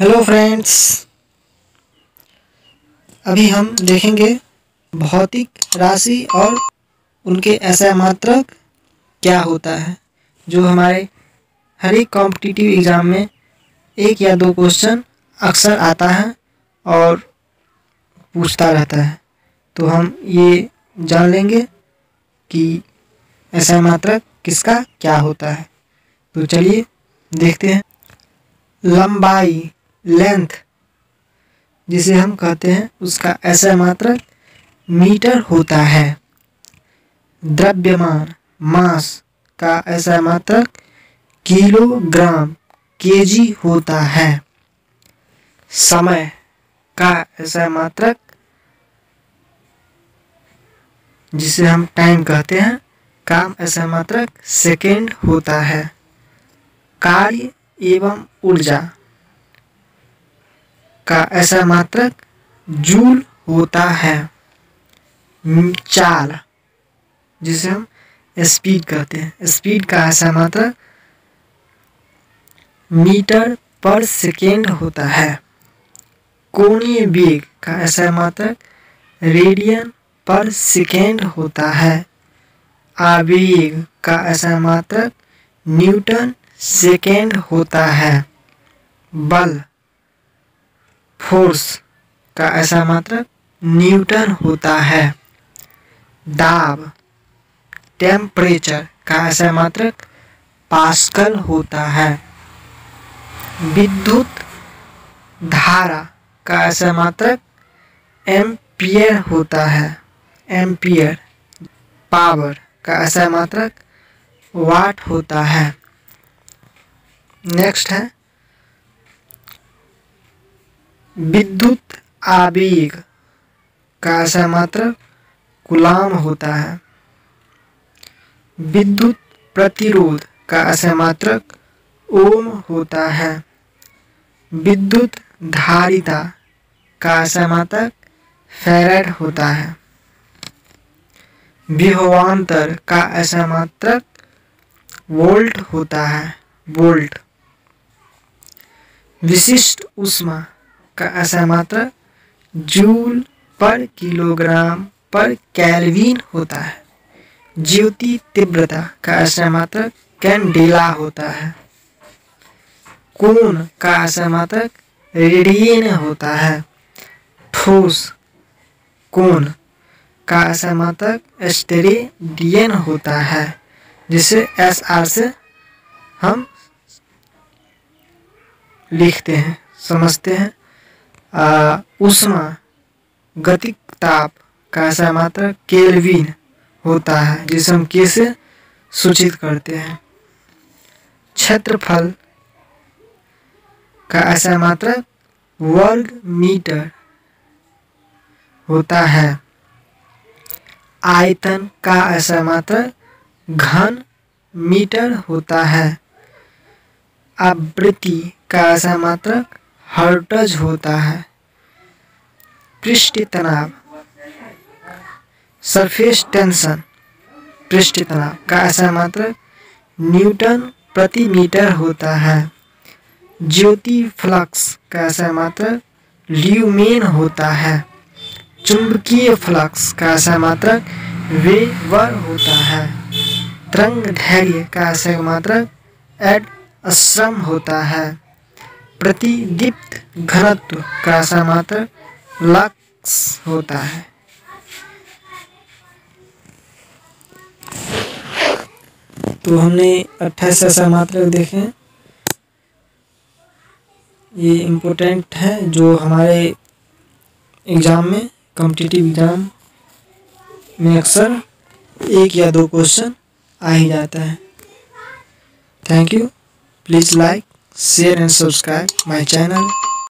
Hello friends, अभी हम देखेंगे भौतिक राशि और उनके ऐसा मात्रक क्या होता है, जो हमारे हर एक कॉम्पिटिटिव एग्ज़ाम में एक या दो क्वेश्चन अक्सर आता है और पूछता रहता है। तो हम ये जान लेंगे कि ऐसा मात्रक किसका क्या होता है। तो चलिए देखते हैं। लंबाई, लेंथ जिसे हम कहते हैं, उसका ऐसा मात्रक मीटर होता है। द्रव्यमान, मास का ऐसा मात्रक किलोग्राम, केजी होता है। समय का ऐसा मात्रक जिसे हम टाइम कहते हैं, का ऐसा मात्रक सेकेंड होता है। कार्य एवं ऊर्जा का ऐसा मात्रक जूल होता है। चाल जिसे हम स्पीड कहते हैं, स्पीड का ऐसा मात्रक मीटर पर सेकेंड होता है। कोणीय वेग का ऐसा मात्रक रेडियन पर सेकेंड होता है। आवेग का ऐसा मात्रक न्यूटन सेकेंड होता है। बल, फोर्स का ऐसा मात्रक न्यूटन होता है। दाब, टेम्परेचर का ऐसा मात्रक पास्कल होता है। विद्युत धारा का ऐसा मात्रक एम्पियर होता है। एम्पियर। पावर का ऐसा मात्रक वाट होता है। नेक्स्ट है विद्युत आवेग का ऐसा मात्रक कूलाम होता है। विद्युत प्रतिरोध का ऐसा मात्रक ओम होता है। विद्युत धारिता का ऐसा मात्रक फैराड होता है। विभवांतर का ऐसा मात्रक वोल्ट होता है। वोल्ट। विशिष्ट ऊष्मा का ऐसा मात्रक जूल पर किलोग्राम पर केल्विन होता है। ज्योति तीव्रता का ऐसा मात्रक कैंडेला होता है। कोण का ऐसा मात्रक रेडियन होता है। ठोस कोण का ऐसा मात्रक स्टेरेडियन होता है, जिसे SR से हम लिखते हैं, समझते हैं। ऊष्मा गतिक ताप का ऐसा मात्रक केल्विन होता है, जिसे हम के से सूचित करते हैं। क्षेत्रफल का ऐसा मात्रक वर्ग मीटर होता है। आयतन का ऐसा मात्रक घन मीटर होता है। आवृत्ति का ऐसा मात्रक हर्ट्ज होता है। पृष्ठ तनाव, सरफेस टेंशन, पृष्ठ तनाव का ऐसा मात्रक न्यूटन प्रति मीटर होता है। ज्योति फ्लक्स का ऐसा मात्रक ल्यूमेन होता है। चुंबकीय फ्लक्स का ऐसा मात्रक वेबर होता है। तरंगदैर्घ्य का ऐसा मात्रक एडस्ट्रम होता है। प्रतिदीप्त घनत्व का ऐसा मात्रक लक्स होता है। तो हमने 28 ऐसा मात्रक देखे। ये इम्पोर्टेंट है, जो हमारे एग्ज़ाम में, कॉम्पिटिटिव एग्ज़ाम में अक्सर एक या दो क्वेश्चन आ ही जाता है। Thank you. Please like, share and subscribe my channel.